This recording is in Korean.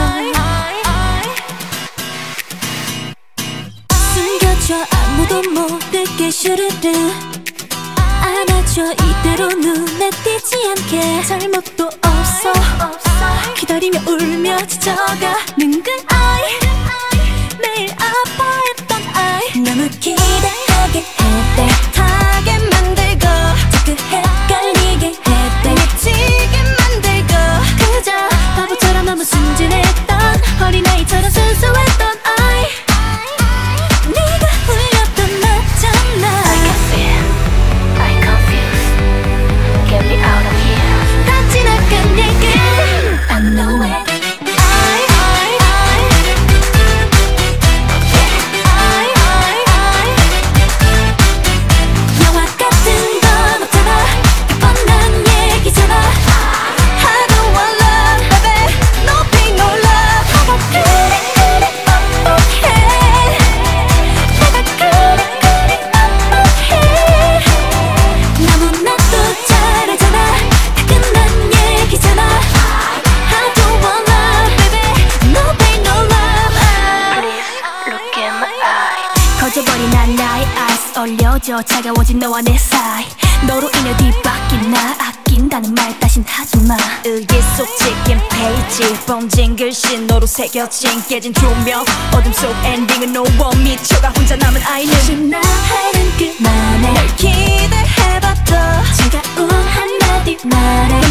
숨겨줘 아무도 모르게 슈르르 안아줘 이대로 눈에 띄지 않게 잘못도 없어 기다리며 울며 지쳐가는 그 아이 매일 아파했던 아이 너무 기대하게 했대 타게 만들고 자꾸 헷갈리게 했대 미치게 만들고 그저 바보처럼 너무 순진했던 어린아이처럼 순수했던 아이 네가 울렸던 나잖아 I can feel, I confused. Get me out of here. 다 지나간 얘기 I know it 영화 같은 건 없잖아 뻔한 얘기잖아 I don't want love baby no pain no love 내가 그리 뻑뻑해 내가 그리 뻑뻑해 너무나도 잘 알잖아 다 끝난 얘기잖아 I don't want love baby no pain no love Please look in my eye. 커져버린 난 나의 eyes 올려줘 차가워진 너와 내 사이 너로 인해 뒤바뀐 나 아낀다는 말 다신 하지마 의기 속 찍힌 페이지 번진 글씨 너로 새겨진 깨진 조명 어둠 속 엔딩은 너와 미쳐가 혼자 남은 아이는 지나하는 그만에 널 기대해봤던 차가운 한마디 말에